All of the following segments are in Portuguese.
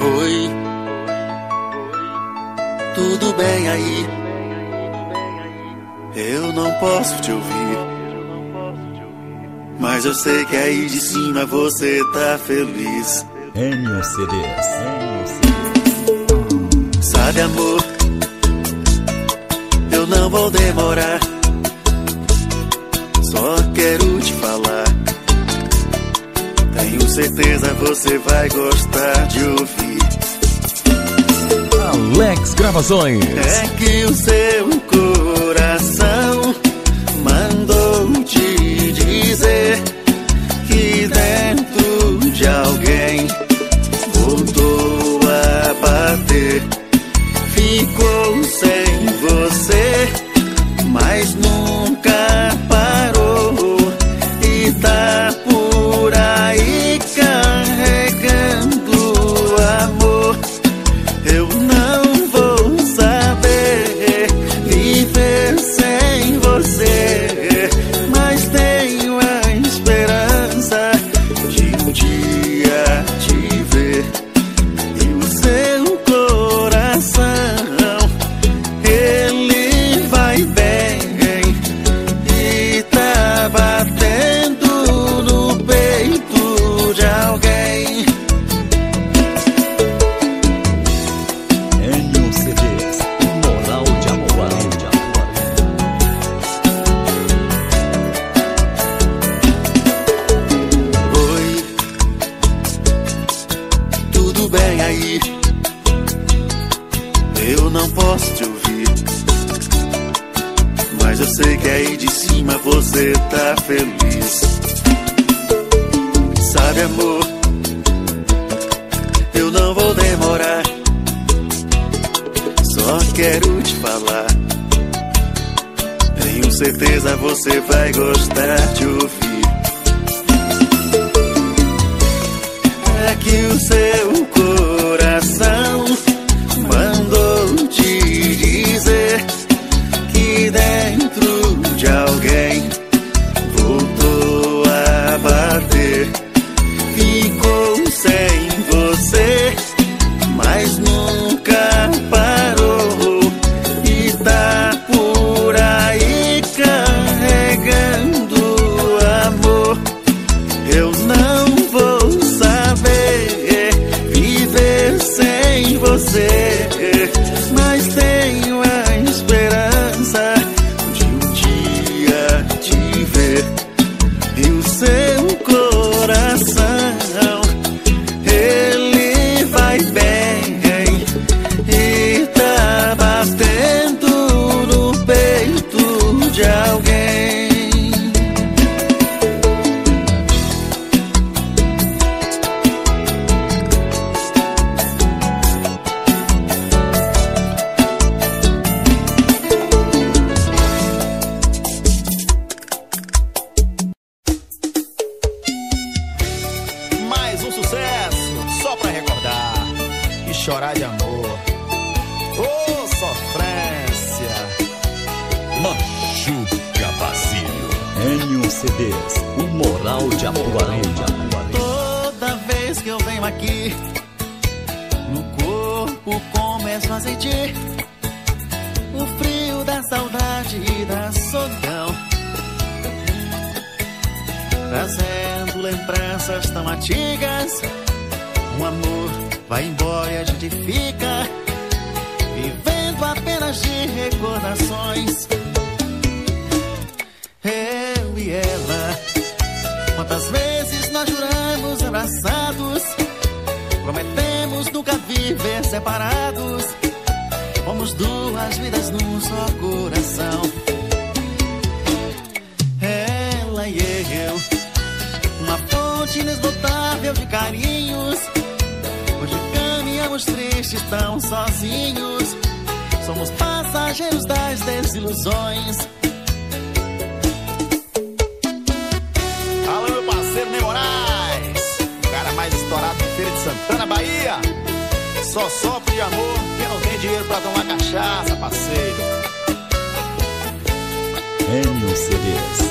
Oi, tudo bem aí? Eu não posso te ouvir, mas eu sei que aí de cima você tá feliz. NCDs. Sabe, amor, eu não vou demorar. Só quero te falar, tenho certeza você vai gostar de ouvir. Alex Gravações. É que o seu coração mandou te dizer que dentro de alguém voltou a bater. Ficou sem você, mas nunca parou e tá por aí carregando amor. Eu não vou saber viver sem você, mas tenho a esperança de um dia te ver. E o seu coração, ele vai bem e tá batendo no peito de alguém. NCDs, moral de amor. Oi, tudo bem aí? Eu não posso te ouvir, mas eu sei que aí de cima você tá feliz. Sabe, amor, eu não vou demorar. Só quero te falar, tenho certeza você vai gostar de ouvir. É que o seu coração mandou te dizer que dentro de alguém voltou a bater. Ficou sem você, mas nunca parou e tá por aí carregando amor. Eu não vou saber viver sem você, mas tenho a esperança de um dia te ver. E o seu coração, ele vai bem e tá batendo no peito de alguém. Mais um sucesso, só pra recordar e chorar de amor. Ô, sofrência! Machuca Basílio. NCDs, o moral de amor. Toda vez que eu venho aqui, no corpo começo a sentir o frio da saudade e da solidão, trazendo lembranças tão antigas. Um amor vai embora e a gente fica vivendo apenas de recordações. Eu e ela, quantas vezes nós juramos abraçados, prometemos nunca viver separados. Fomos duas vidas num só coração. Ela e eu, uma fonte inesgotável de carinhos. Hoje caminhamos tristes, tão sozinhos. Somos passageiros das desilusões. Alô, meu parceiro Ney Moraes, o cara mais estourado de Feira de Santana, Bahia. Só sofre de amor quem não tem dinheiro pra tomar cachaça, parceiro. NCDs.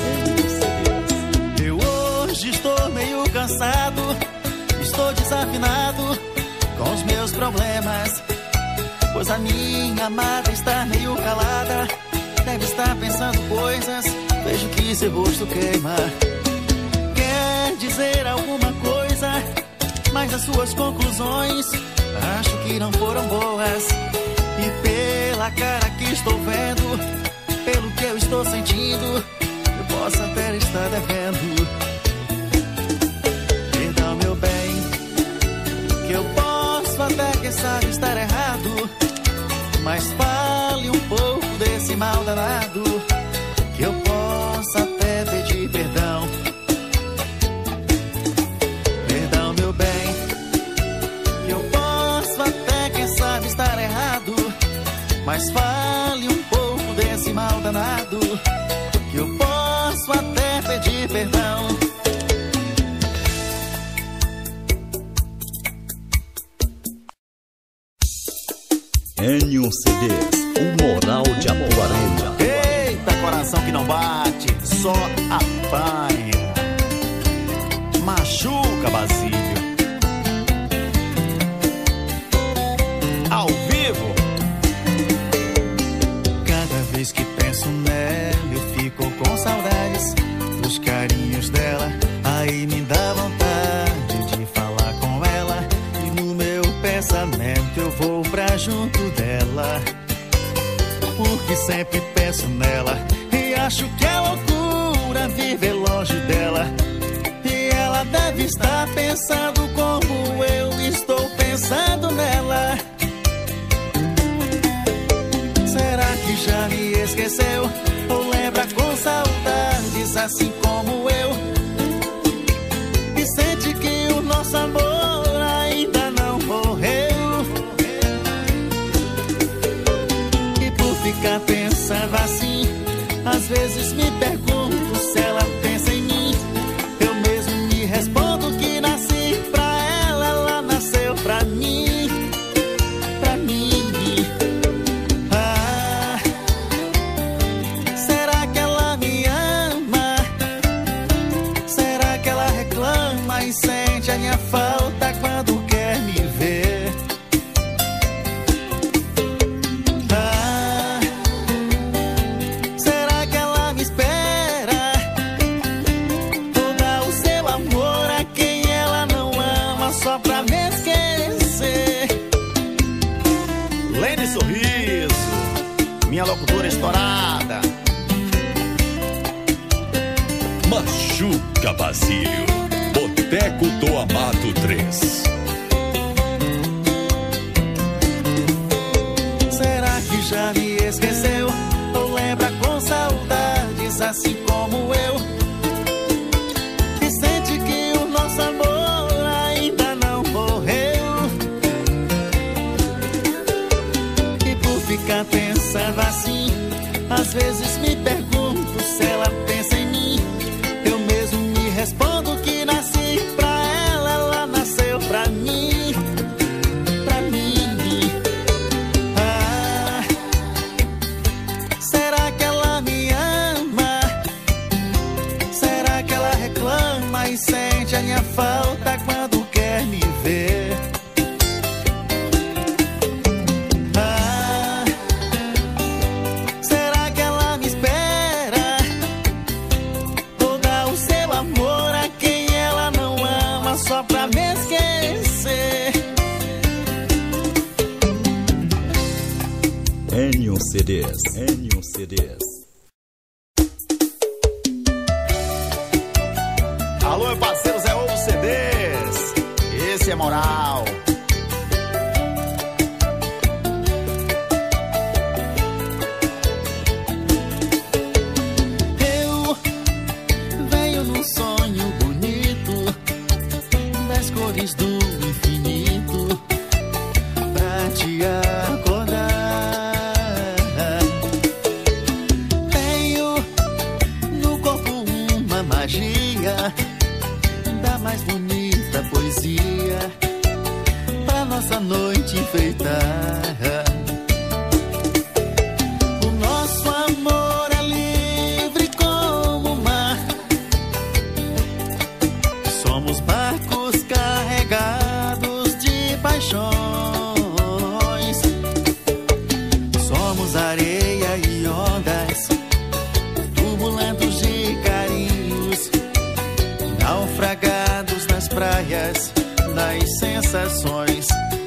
Eu hoje estou meio cansado, estou desafinado, com os meus problemas, pois a minha amada está meio calada. Deve estar pensando coisas, vejo que seu rosto queima. Quer dizer alguma coisa, mas as suas conclusões acho que não foram boas. E pela cara que estou vendo, pelo que eu estou sentindo, eu posso até estar devendo. Perdão, meu bem, que eu posso até, quem sabe, estar errado, mas fale um pouco desse mal danado, que eu posso até pedir perdão. Perdão, meu bem, que eu posso até, quem sabe, estar errado, mas fale um pouco desse mal danado, que eu posso até pedir perdão. Enio CDs, o moral de Apuarema. Eita, coração que não bate, só apanha. Machuca, Basílio. Ao vivo. Cada vez que penso nela, eu fico com saudades dos carinhos dela. Aí me dá vontade de falar com ela, e no meu pensamento eu vou pra junto dela, porque sempre penso nela e acho que é loucura viver longe dela. E ela deve estar pensando como eu estou pensando nela. Será que já me esqueceu ou lembra com saudades assim como eu? E sente que o nosso amor ainda não morreu. E por ficar pensando assim, às vezes me pergunto se ela pensa em mim. Eu mesmo me respondo que nasci pra ela, ela nasceu pra mim. Pra mim. Ah, será que ela me ama? Será que ela reclama e sente a minha falta quando quer me ver? Ah, será que ela me espera? Ou dá o seu amor a quem ela não ama só pra me esquecer? Lene Sorriso, minha locutora estourada. Machuca, Basílio. Boteco do Amado 3. Será que já me esqueceu ou lembra com saudades assim como eu? E sente que o nosso amor ainda não morreu. E por ficar pensando assim, às vezes me pergunto se ela pensa em mim. Eu mesmo me respondo que nasci pra ela, ela nasceu pra mim. Pra mim. Ah, será que ela me ama? Será que ela reclama e sente a minha falta quando quer me ver? Ah, será que ela me espera? Ou dá o seu amor a quem ela não ama só pra me esquecer? Enio CDs, Enio CDs. Alô, meu parceiro Zé Ovo CDs. Esse é moral. Eu venho num sonho bonito das cores do infinito pra te acordar. Tenho no corpo uma magia da mais bonita poesia pra nossa noite enfeitar. O nosso amor é livre como o mar. Somos barcos carregados de paixões. praias das sensações.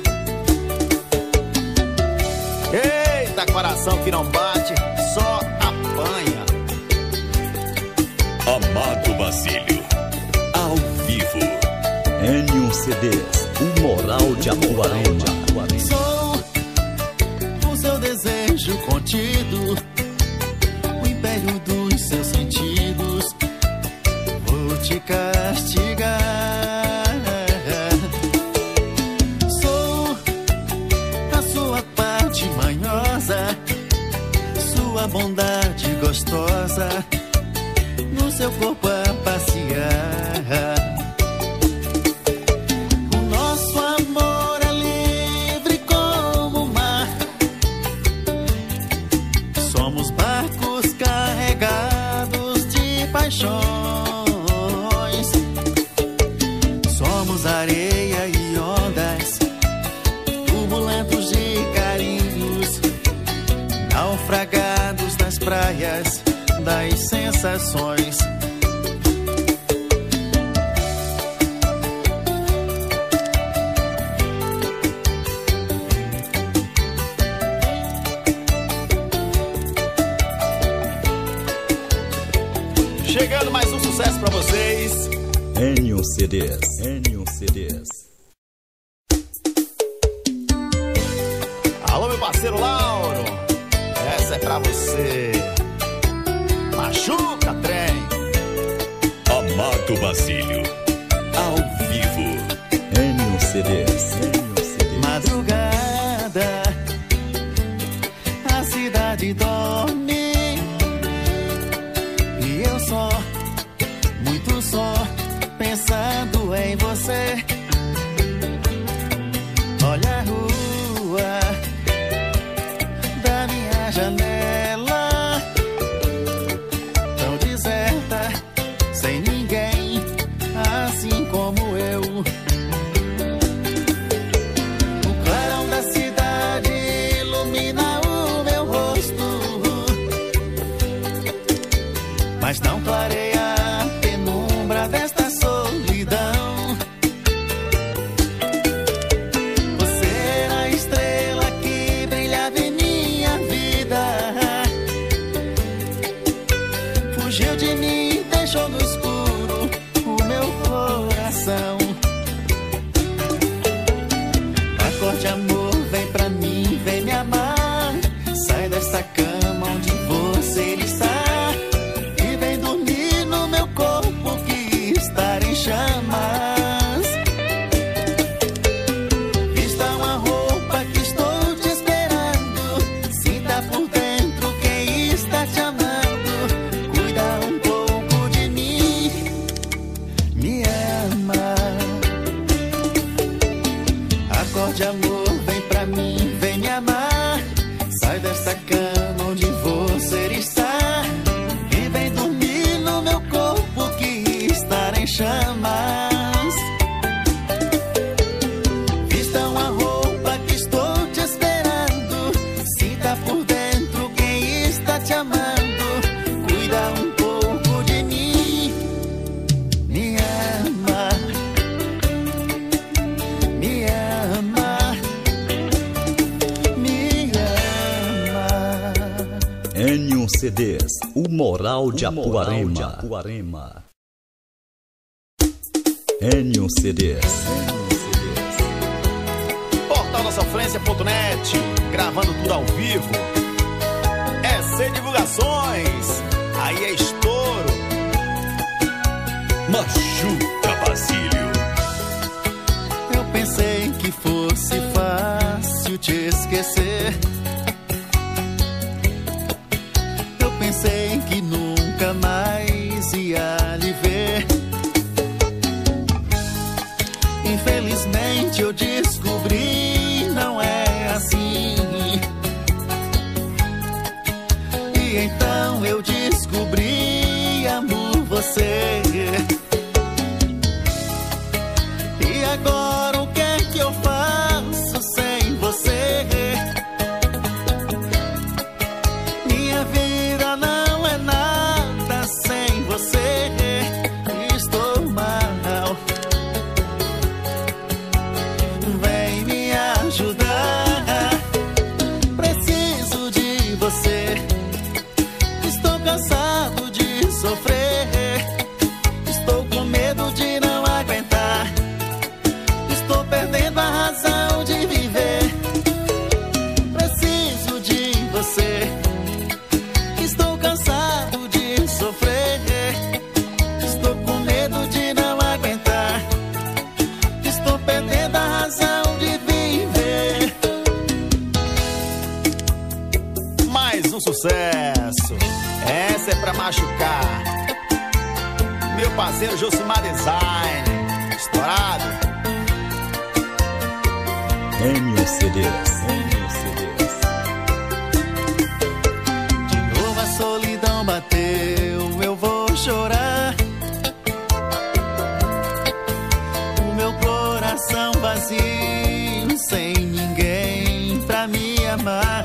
Eita, coração que não bate, só apanha. Amado Basílio, ao vivo. Enio CDs, o moral de Apuarema. Sou o seu desejo contido, o império dos seus sentidos. Vou te castigar. Sou a sua parte manhosa, sua bondade gostosa, no seu corpo a passear. O nosso amor é livre como o mar. Somos barcos carregados de paixões. Somos areia e ondas, turbulentos de carinhos, naufragados nas praias das sensações. Chegando mais um sucesso pra vocês. Enio CDs, Enio CDs. Alô, meu parceiro Lauro, essa é pra você. Machuca, trem. Amado Basílio, ao vivo. Enio CDs, Enio CDs. Madrugada, a cidade dorme e eu só, muito só, pensando em você. Olha a rua da minha janela, tão deserta, sem ninguém, assim como eu. O clarão da cidade ilumina o meu rosto, mas não clareia a penumbra desta solidão. Você era a estrela que brilhava em minha vida, fugiu de mim, deixou no escuro o meu coração. Acorde, amor, vem pra mim, vem me amar. Sai dessa cama onde você está e vem dormir no meu corpo que está em chamas. Vista uma roupa que estou te esperando, sinta por dentro quem está te amando. Cuida um pouco de mim, me ama. Acorde, amor, vem pra mim, vem me amar. Sai desta cama onde você está e vem dormir no meu corpo que está em chamas. Vista uma roupa que estou te esperando, sinta por dentro quem está te amando. Cuida um pouco de mim, me ama, me ama, me ama. Enio CDs, o moral de Apuarema. Enio CDs. Portal da Sofrência.net, gravando tudo ao vivo. É sem divulgações, aí é estouro. Machuca Basílio. Eu pensei que fosse fácil te esquecer. Eu pensei que nunca mais ia lhe ver. Infelizmente eu descobri, não é assim. E então eu descobri, amo você. E agora o que é que eu faço sem você? Minha vida não é nada sem você. Estou mal. sucesso. Essa é pra machucar. Meu parceiro Josimar Design, estourado. Enio CDs. De novo a solidão bateu, eu vou chorar. O meu coração vazio, sem ninguém pra me amar.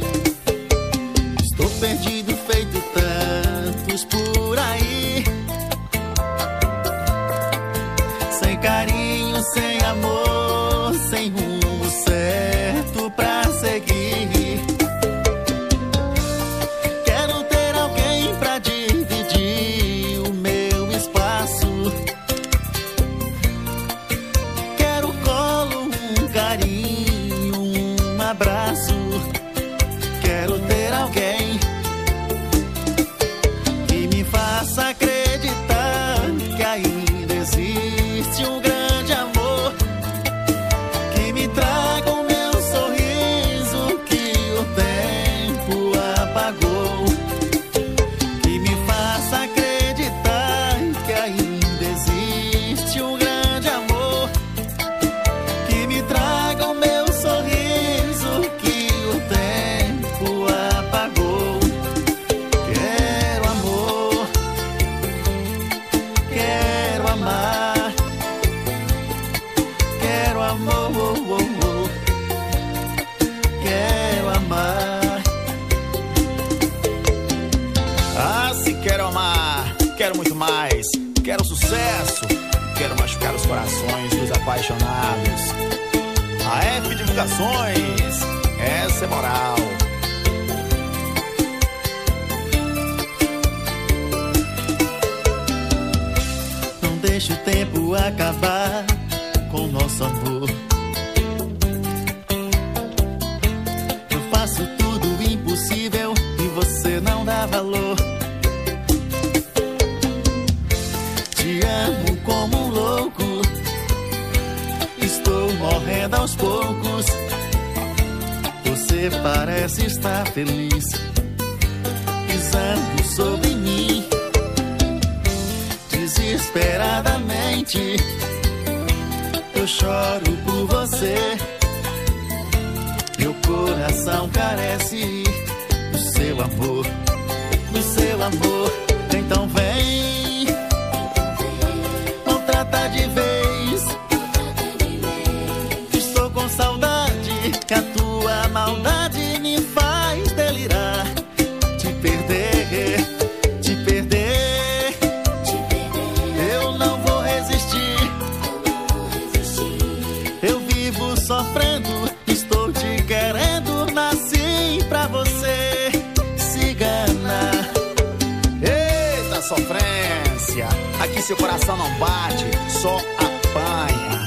Estou perdido, feito tantos por aí, sem carinho, sem amor, sem rumo certo pra seguir. Quero ter alguém pra dividir o meu espaço. Quero colo, um carinho, um abraço. Quero ter alguém que me faça acreditar que ainda existe um grande amor, que me traga o meu sorriso que o tempo apagou, que me faça acreditar que ainda existe um grande amor, que me traga o meu sorriso que o tempo apagou. Quero amor, quero amar, quero amor, quero amar. Ah, se quero amar, quero muito mais. Quero sucesso, quero machucar os corações dos apaixonados. A F Divulgações, essa é moral. Não deixe o tempo acabar com nosso amor. Eu faço tudo impossível e você não dá valor. Te amo como um louco, estou morrendo aos poucos. Você parece estar feliz, pisando sobre mim. Desesperadamente eu choro por você. Meu coração carece do seu amor, do seu amor. Então vem, não trata de vez. Estou com saudade, que a tua maldade me faz delirar. Te perder, te perder, eu não vou resistir. Eu vivo sofrendo, estou te querendo, nasci pra você, cigana. Eita sofrência, aqui seu coração não bate, só apanha.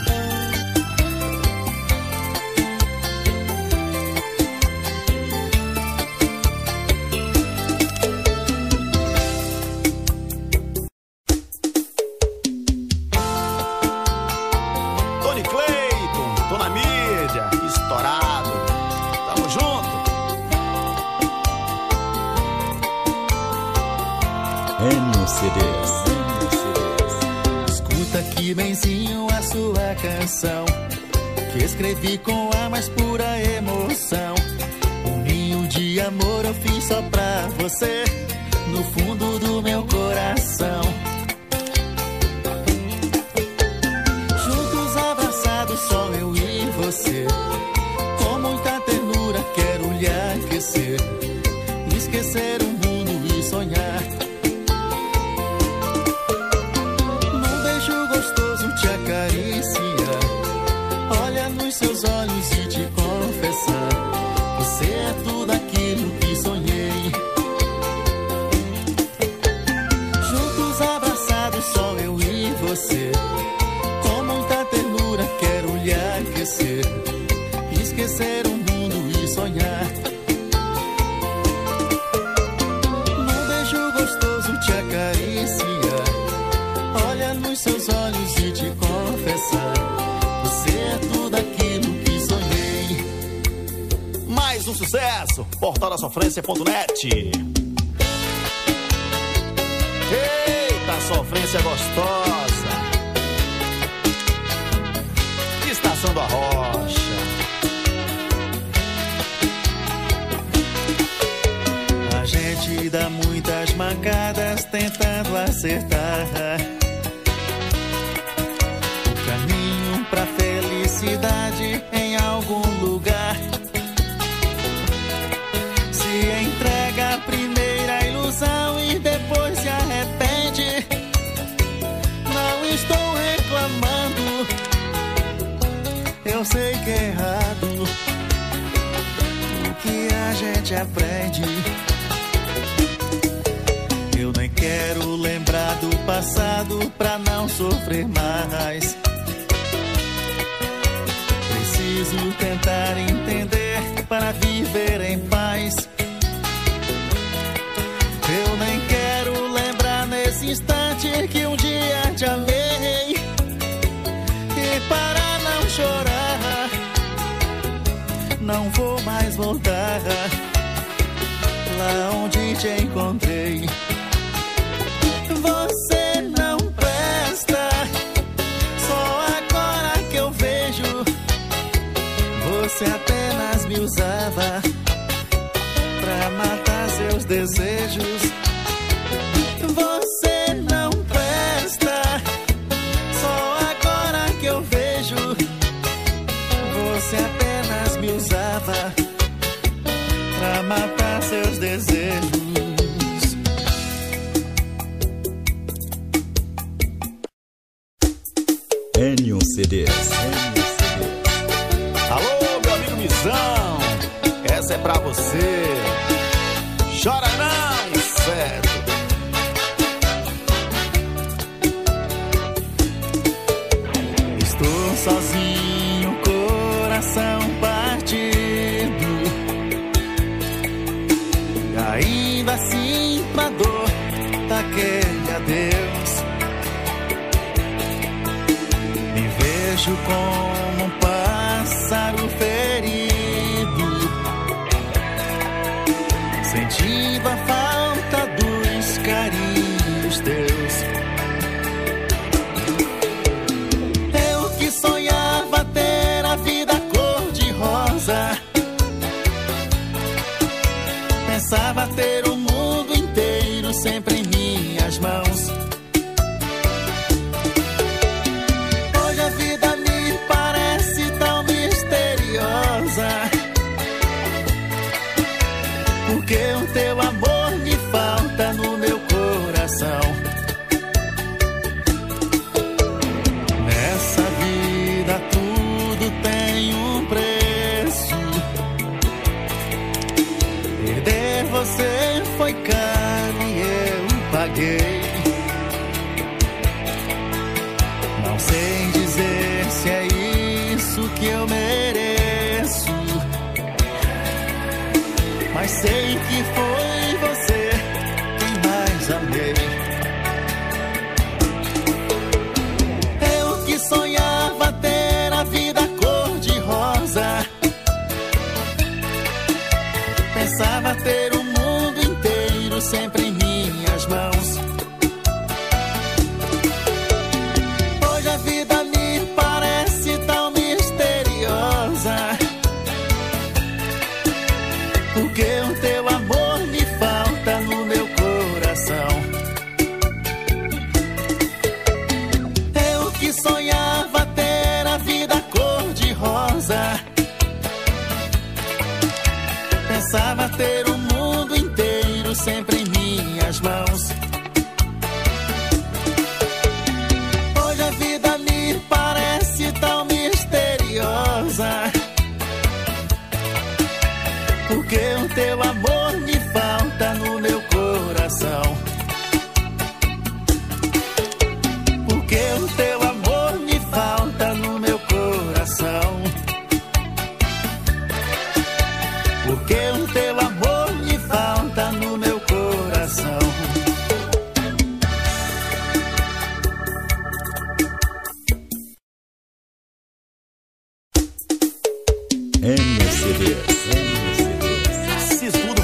Tony Clayton, tô na mídia, estourado. Tamo junto. Enio CDs. Escuta aqui benzinho a sua canção, que escrevi com a mais pura emoção. Um ninho de amor eu fiz só pra você, no fundo do meu coração. Juntos abraçados, só eu e você, com muita ternura quero lhe aquecer, esquecer o mundo e sonhar. Num beijo gostoso te acariciar, olha nos seus olhos e te confessar, você é tudo aquilo que sonhei. Juntos abraçados, só eu e você, com muita ternura quero lhe aquecer, esquecer o mundo e sonhar. Num beijo gostoso te acariciar, olha nos seus olhos e te confessar, você é tudo aquilo que sonhei. Mais um sucesso. Portaldasofrência.net. Eita, sofrência gostosa. Estação da Rocha. A gente dá muitas mancadas tentando acertar o caminho pra felicidade em algum lugar. Se entrega a primeira ilusão e depois se arrepende. Não estou reclamando, eu sei que é errado o que a gente aprende. Eu nem quero lembrar do passado pra não sofrer mais. Preciso tentar entender para viver em paz. Eu nem quero lembrar nesse instante que um dia te amei. E para não chorar, não vou mais voltar lá onde te encontrei. Você não presta, só agora que eu vejo. Você apenas me usava pra matar seus desejos. Você não presta, só agora que eu vejo. Você apenas me usava pra matar seus desejos. Enio CDs. Alô, meu amigo Mizão, essa é pra você. Chora não, inseto. Estou sozinho, coração partido, e ainda assim na dor daquele adeus. Me vejo como um pássaro ferido, sentindo a falta dos carinhos teus. Eu que sonhava ter a vida cor-de-rosa, pensava ter o mundo inteiro sempre em minhas mãos. Hoje a vida me parece tão misteriosa, porque o teu amor me falta no meu coração. Nessa vida tudo tem um preço. Perder você foi caro e eu paguei. Não sei dizer se é isso que eu mereço, mas sei que foi você quem mais amei. Eu que sonhava ter a vida cor-de-rosa, pensava ter o mundo inteiro sempre em minhas mãos. Hoje a vida me parece tão misteriosa, porque o teu amor me falta no meu coração. Eu que sonhava ter a vida cor-de-rosa, pensava ter o mundo inteiro sempre em minhas mãos. Hoje a vida me parece tão misteriosa, porque o teu amor me falta no meu coração. Porque o teu amor me falta no meu coração. Porque o teu amor me falta no meu coração. Enio CDs.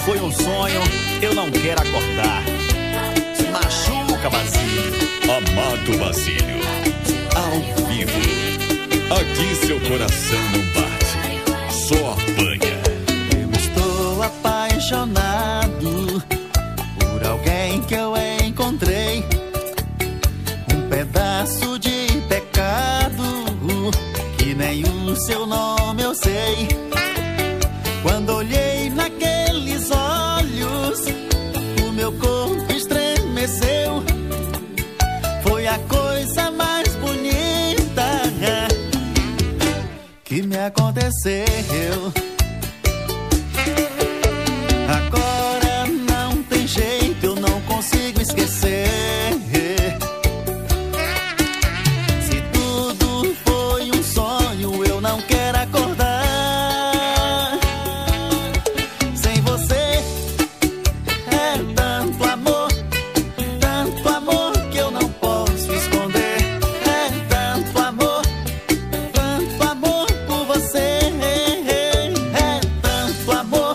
foi um sonho, eu não quero acordar. Se machuca, Basílio. Amado Basílio, ao vivo. Aqui seu coração não bate, só apanha. Eu estou apaixonado por alguém que eu encontrei. Um pedaço de pecado que nem o seu nome eu sei. Quando olhei naqueles olhos, o meu corpo estremeceu. Foi a coisa mais bonita que me aconteceu. Agora não tem jeito, eu não consigo esquecer. Se tudo foi um sonho, eu não quero acordar. Sem você é tanto amor que eu não posso esconder. É tanto amor por você. É tanto amor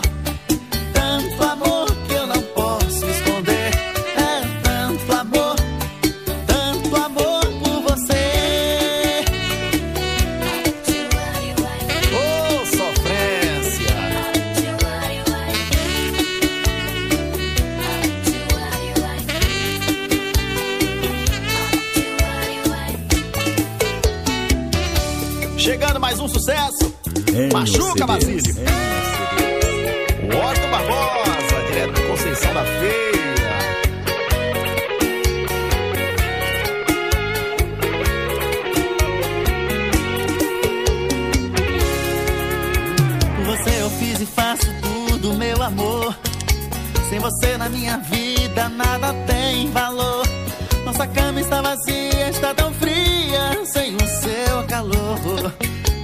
que eu não posso esconder. É tanto amor por você. Ô, sofrência. Chegando mais um sucesso. Machuca, Basílio. O Otto Barbosa, direto de Conceição da Feira. Por você eu fiz e faço tudo, meu amor. Sem você na minha vida nada tem valor. Nossa cama está vazia, está tão fria, sem o seu calor.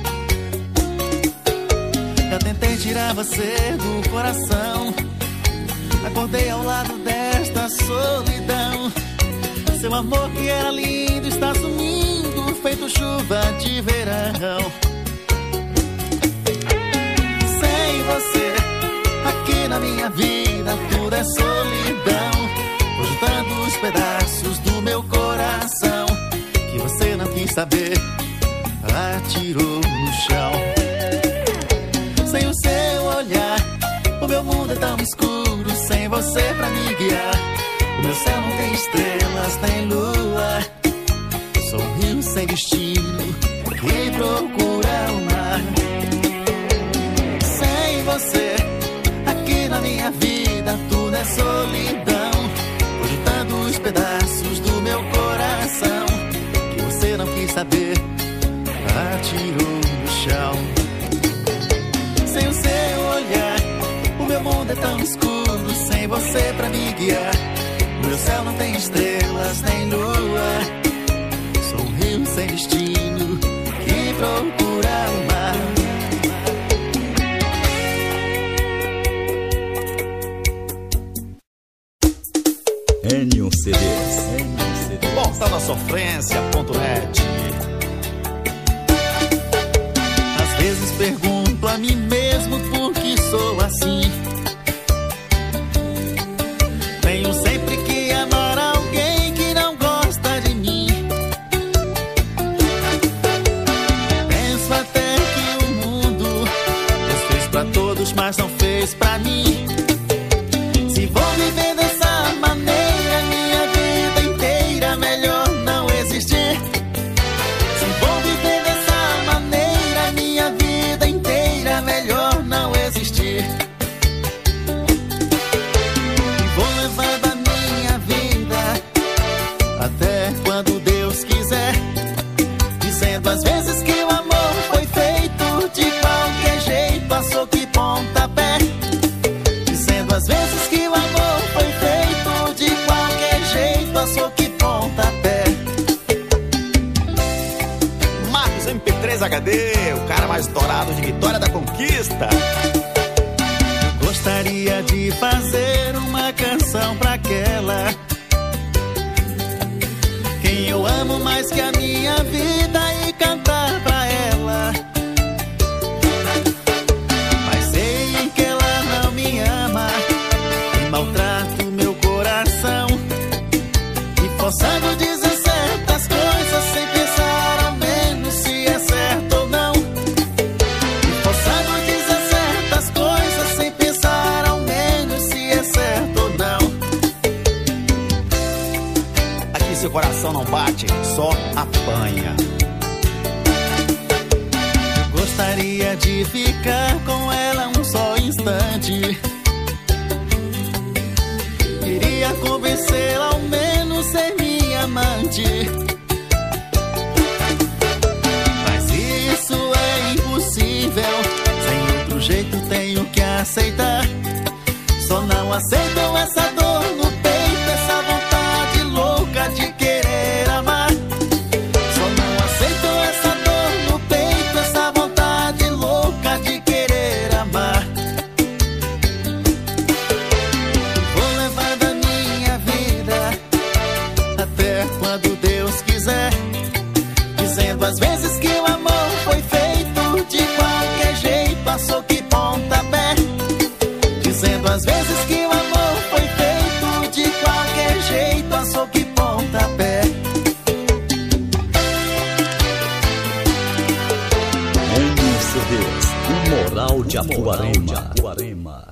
Já tentei tirar você do coração. Acordei ao lado desta solidão. Seu amor que era lindo está sumindo, feito chuva de verão. Sem você aqui na minha vida tudo é solidão. Vou juntando os pedaços do meu coração que você não quis saber, atirou no chão. Sem o seu olhar, o meu mundo é tão escuro. Sem você pra me guiar, o meu céu não tem estrelas nem lua. Sou um rio sem destino que procura o mar. Sem você aqui na minha vida tudo é solidão. Vou juntando os pedaços do meu coração que você não quis saber, atirou no chão. Sem o seu olhar, o meu mundo é tão escuro. Sem você pra me guiar, o meu céu não tem estrelas nem lua. Sou um rio sem destino que procura o mar. Enio CDs. PortaldaSofrência.net. Às vezes pergunto a mim mesmo por que sou assim. Tenho sempre que amar alguém que não gosta de mim. Penso até que o mundo Deus fez pra todos, mas não fez pra mim. Se vou viver dessa maneira minha vida inteira, melhor não existir. Se vou viver dessa maneira minha vida inteira, melhor não existir. E vou levando a minha vida até quando Deus quiser, dizendo às vezes que o amor foi feito de qualquer jeito, a soco e pontapé. Dizendo às vezes que o amor foi feito de qualquer jeito, a soco e pontapé. Marcos MP3 HD, o cara mais estourado de Vitória da Conquista. Gostaria de fazer uma canção pra aquela quem eu amo mais que a minha vida e cantar pra ela. Mas sei que ela não me ama não bate, só apanha. Gostaria de ficar com ela um só instante. Queria convencê-la ao menos ser minha amante. Mas isso é impossível. Sem outro jeito tenho que aceitar. Só não aceito essa dor no peito, essa vontade louca de querer amar. Só não aceito essa dor no peito, essa vontade louca de querer amar. Vou levando a minha vida até quando Deus quiser, dizendo às vezes que o amor foi feito de qualquer jeito, a soco e pontapé. Dizendo às vezes que o amor foi feito de qualquer jeito, a soco e pontapé. NCDs, o Moral de Apuarema.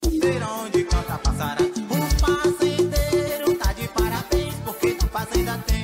Onde canta passará, o fazendeiro tá de parabéns, porque na fazenda tem